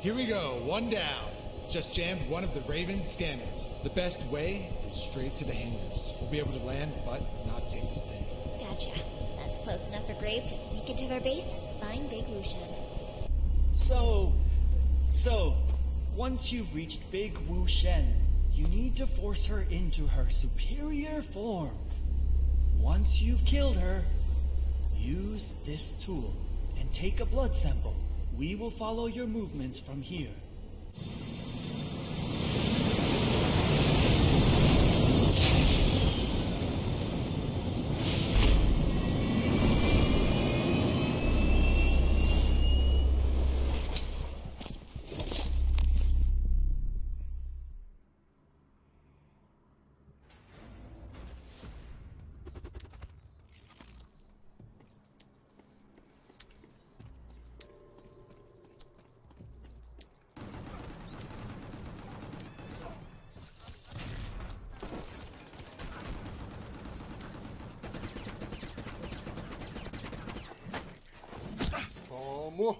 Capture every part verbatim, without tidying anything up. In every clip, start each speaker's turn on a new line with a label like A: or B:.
A: Here we go, one down. Just jammed one of the Raven's scanners. The best way is straight to the hangars. We'll be able to land, but not safe to stay.
B: Gotcha. That's close enough for Grave to sneak into their base and find Big Wushen.
C: So, so, once you've reached Big Wushen, you need to force her into her superior form. Once you've killed her, use this tool and take a blood sample. We will follow your movements from here.
D: Como?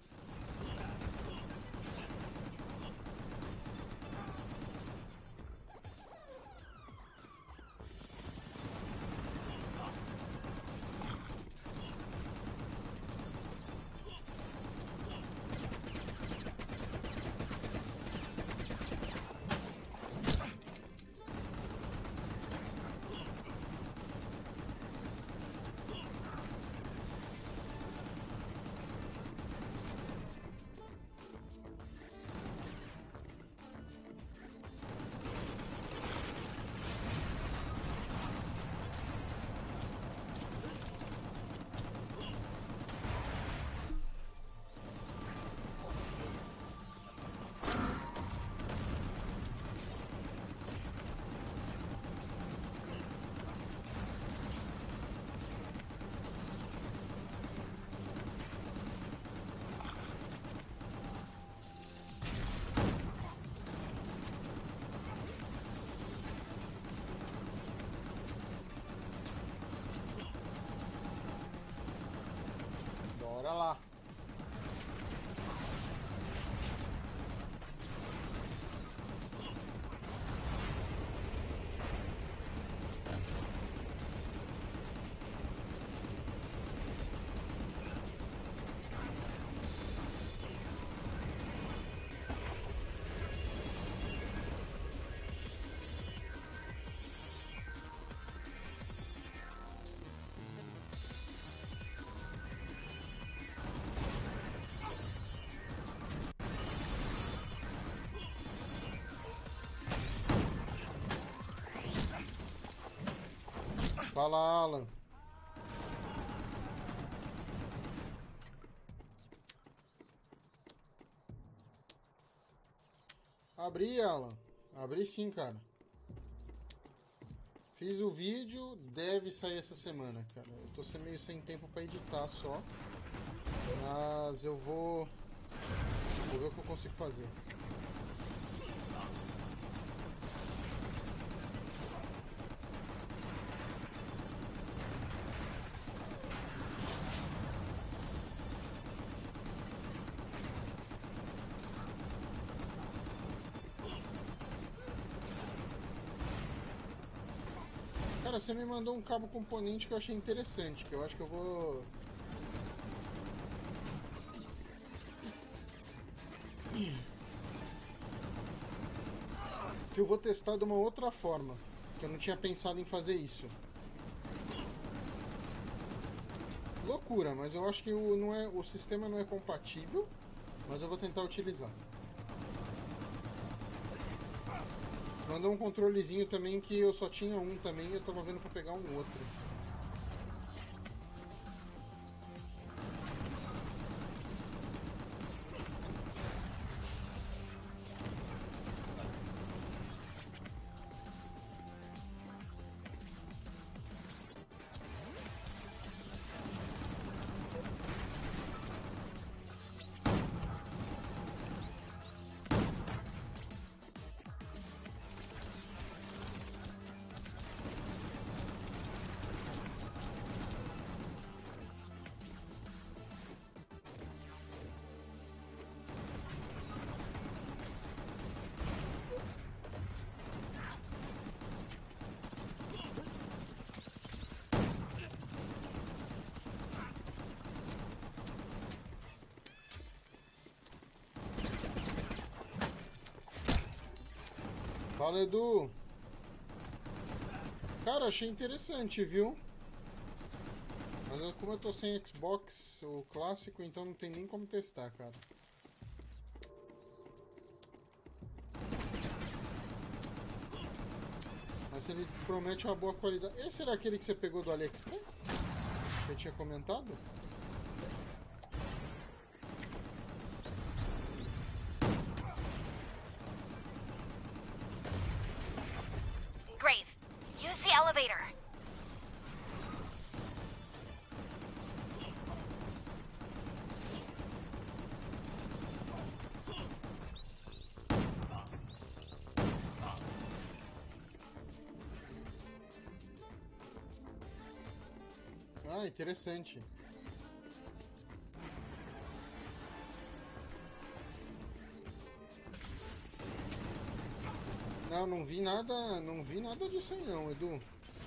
D: Bora lá. Fala, Alan. Abri, Alan. Abri sim, cara. Fiz o vídeo, deve sair essa semana, cara. Eu tô meio sem tempo pra editar só. Mas eu vou... Vou ver o que eu consigo fazer. Cara, você me mandou um cabo componente que eu achei interessante, que eu acho que eu vou... Que eu vou testar de uma outra forma, que eu não tinha pensado em fazer isso. Loucura, mas eu acho que o, não é, o sistema não é compatível, mas eu vou tentar utilizar. Mandou um controlezinho também que eu só tinha um também e eu tava vendo pra pegar um outro. Fala, Edu. Cara, achei interessante, viu? Mas eu- como eu tô sem Xbox, o clássico, então não tem nem como testar, cara. Mas ele promete uma boa qualidade. Esse era aquele que você pegou do AliExpress? Você tinha comentado?
E: Grave, use the elevator.
D: Ah, interessante. Não, não vi nada, não vi nada disso aí não, Edu.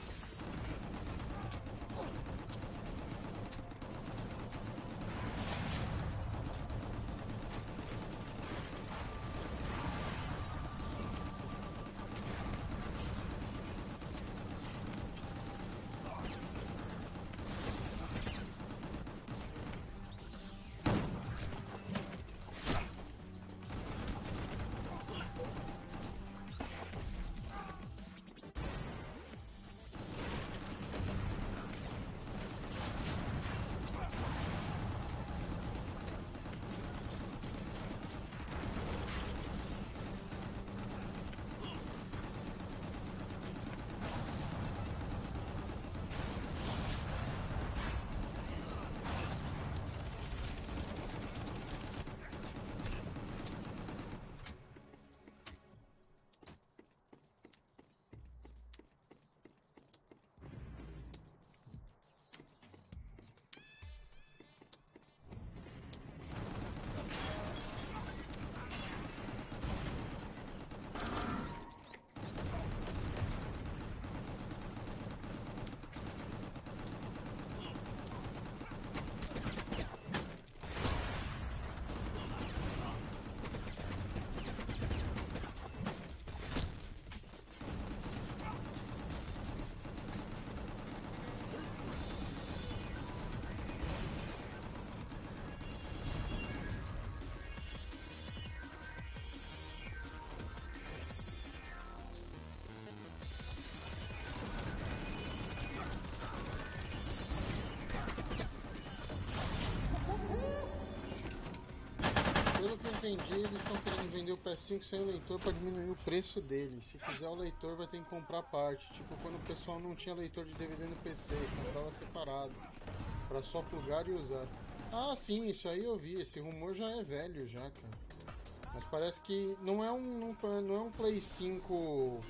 D: Pelo que eu entendi, eles estão querendo vender o P S cinco sem o leitor para diminuir o preço dele. Se quiser o leitor, vai ter que comprar parte. Tipo quando o pessoal não tinha leitor de D V D no P C, comprava separado, para só plugar e usar. Ah, sim, isso aí eu vi. Esse rumor já é velho já, cara. Mas parece que não é um, não, não é um Play cinco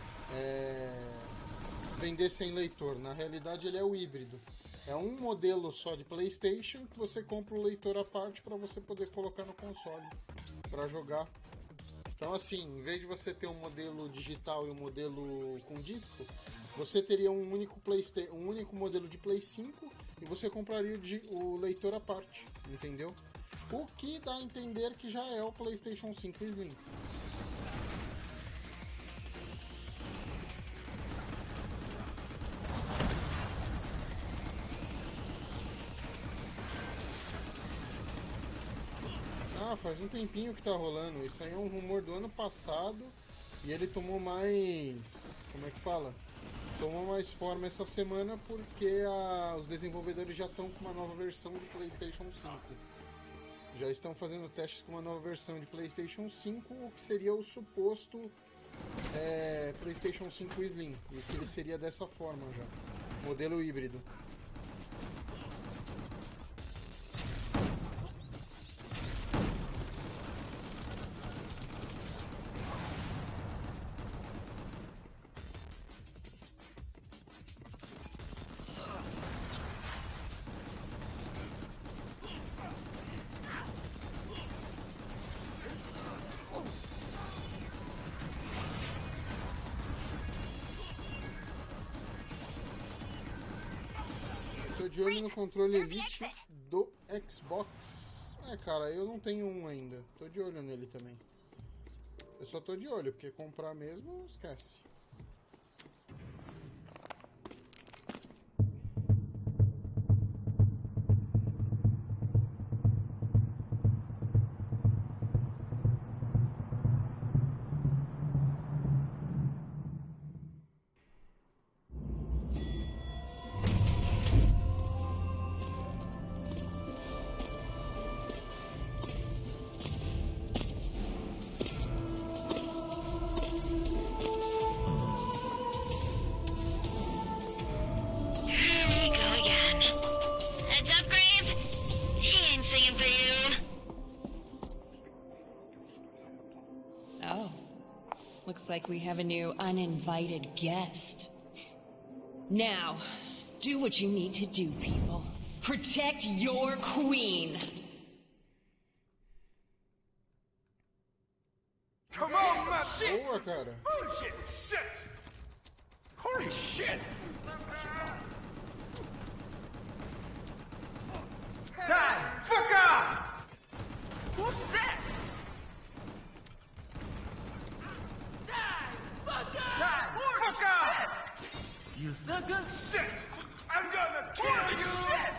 D: é, vender sem leitor. Na realidade, ele é o híbrido. É um modelo só de PlayStation que você compra o leitor à parte para você poder colocar no console para jogar. Então, assim, em vez de você ter um modelo digital e um modelo com disco, você teria um único PlayStation, um único modelo de Play cinco e você compraria o leitor à parte, entendeu? O que dá a entender que já é o PlayStation cinco Slim. Ah, faz um tempinho que tá rolando. Isso aí é um rumor do ano passado e ele tomou mais... como é que fala? Tomou mais forma essa semana porque a... os desenvolvedores já estão com uma nova versão de PlayStation cinco. Já estão fazendo testes com uma nova versão de PlayStation cinco, o que seria o suposto é, PlayStation cinco Slim. E que ele seria dessa forma já. Modelo híbrido. Tô de olho no controle Elite do Xbox. É, cara, eu não tenho um ainda. Tô de olho nele também. Eu só tô de olho, porque comprar mesmo, esquece.
F: Like we have a new uninvited guest. Now, do what you need to do, people. Protect your queen.
G: Come on, my shit!
D: Boa, cara.
G: Bullshit! Shit! Holy shit! Die! Fuck off! What's that? Fuck off! You sucker! Shit! I'm gonna kill you! Shit!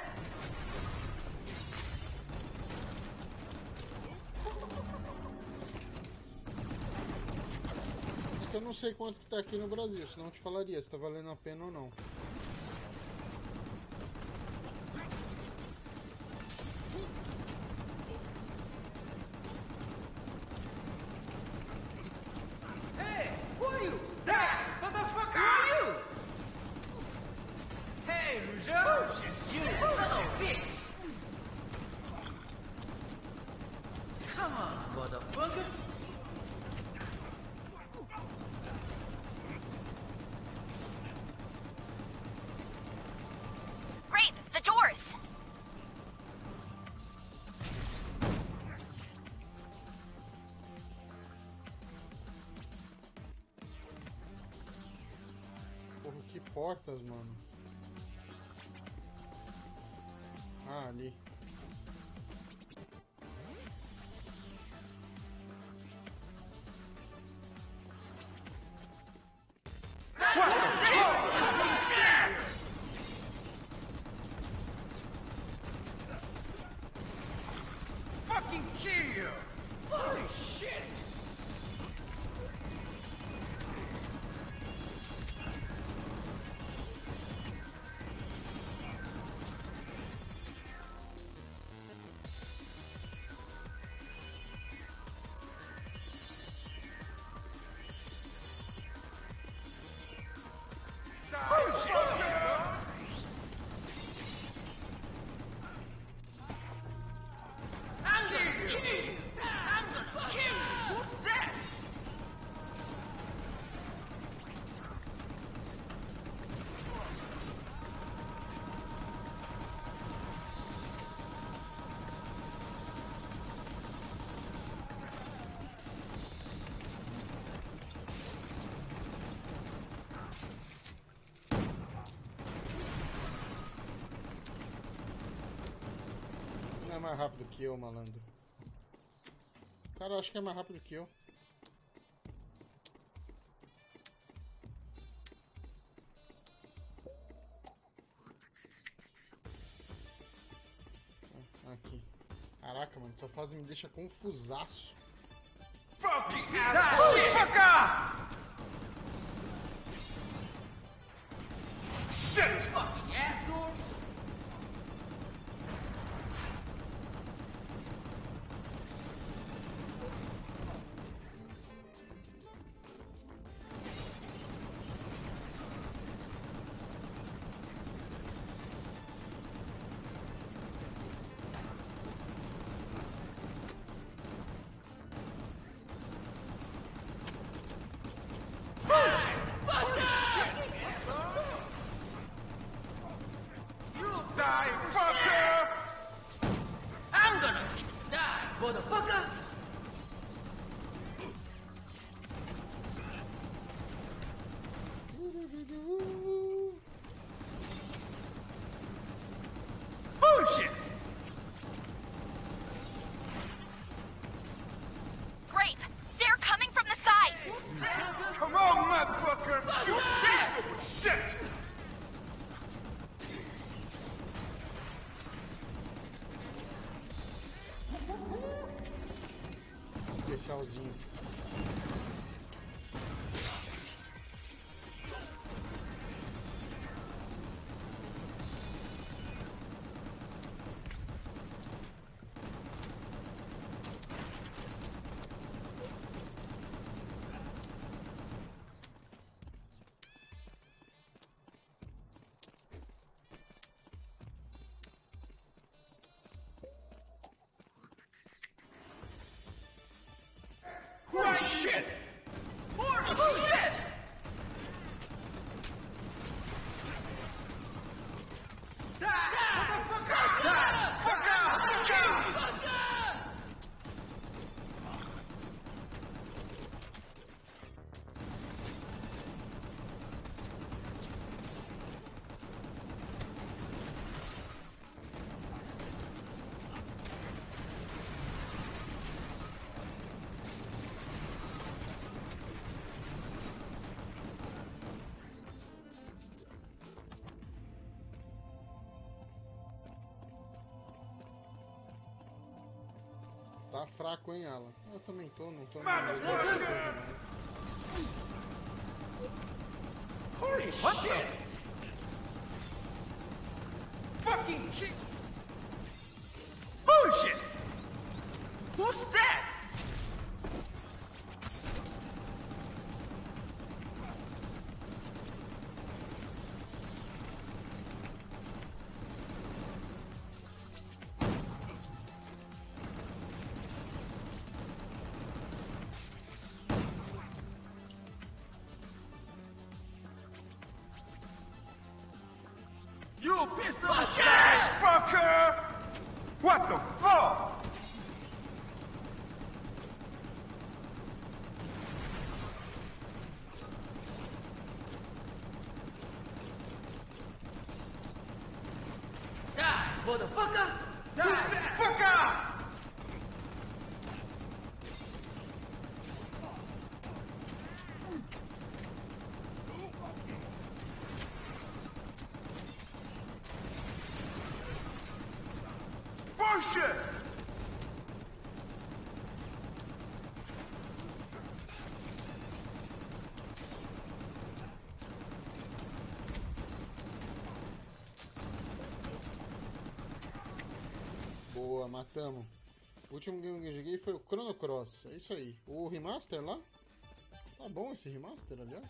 D: É que eu não sei quanto que tá aqui no Brasil, senão eu te falaria se tá valendo a pena ou não. Que portas, mano. Ah, ali.
G: Fucking kill you! Holy shit!
D: É mais rápido que eu, malandro. Cara, eu acho que é mais rápido que eu. Aqui. Caraca, mano, essa fase me deixa confusaço.
G: Fucking asshole! Fuck off! Shit! Fucking assholes!
E: Bullshit! Grape, they're coming from the
D: carrozinho.
G: Shit! Bullshit!
D: Tá fraco, hein, Alan? Eu também tô, não tô...
G: Motherfucker! Holy shit! Fucking shit! Bullshit! Who's that? You piece of shit, fucker! What the fuck? Die, motherfucker! Die, fucker! Bullshit!
D: Boa, matamos. O último game que eu joguei foi o Chrono Cross. É isso aí. O remaster lá? Tá bom esse remaster, aliás.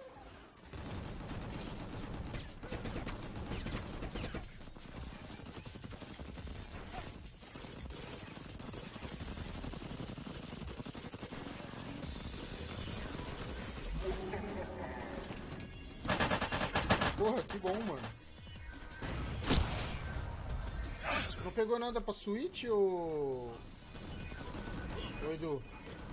D: Porra, que bom, mano. Não pegou nada pra Switch, ô... Ô, Edu?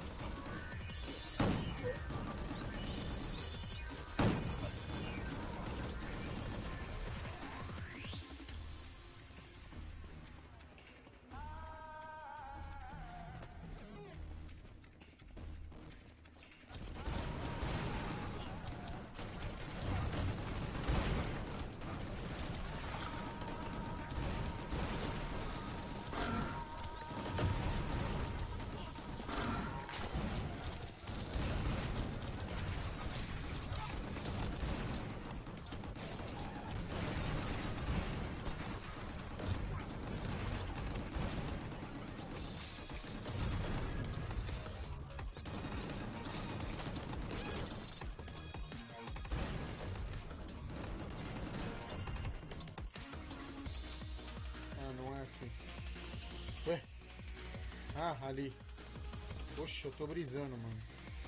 D: Ué? Ah, ali. Poxa, eu tô brisando, mano.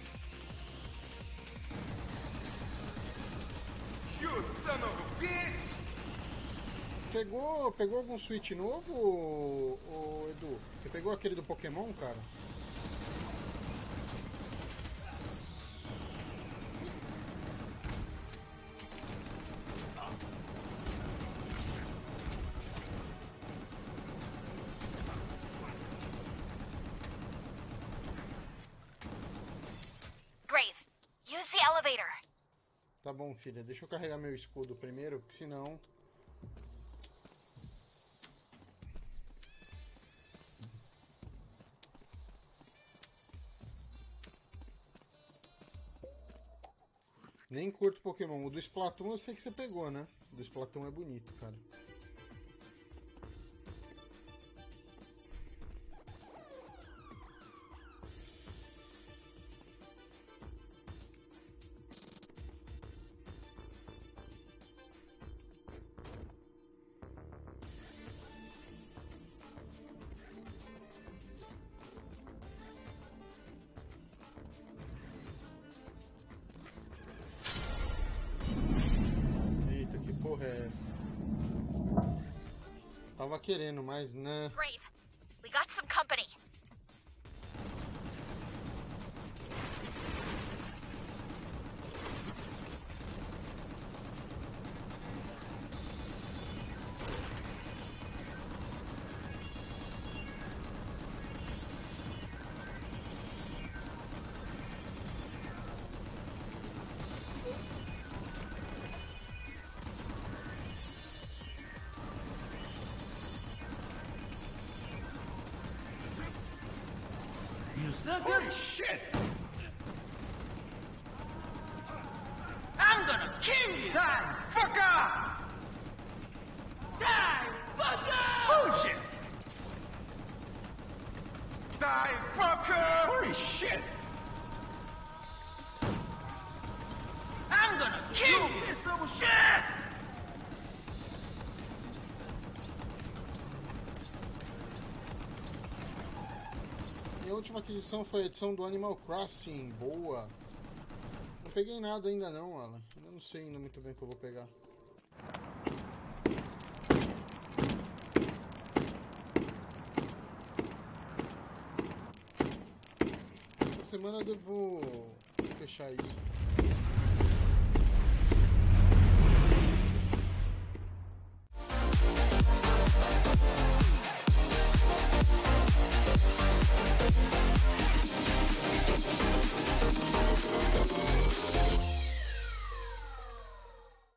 G: You son of a bitch!
D: Pegou, pegou algum Switch novo, ô, ô, Edu? Você pegou aquele do Pokémon, cara?
E: Grave, use the elevator.
D: Tá bom, filha. Deixa eu carregar meu escudo primeiro, porque senão... Nem curto Pokémon. O do Splatoon eu sei que você pegou, né? O do Splatoon é bonito, cara. Eita, que porra é essa? Tava querendo, mas né.
E: Grave, we got some company.
G: You suck. Holy shit! I'm gonna kill you! Die, fucker! Die, fucker! Bullshit! Die, fucker! Holy shit! I'm gonna kill you! This little shit!
D: Minha última aquisição foi a edição do Animal Crossing. Boa. Não peguei nada ainda não, Alan. Ainda não sei ainda muito bem o que eu vou pegar. Essa semana eu devo fechar isso.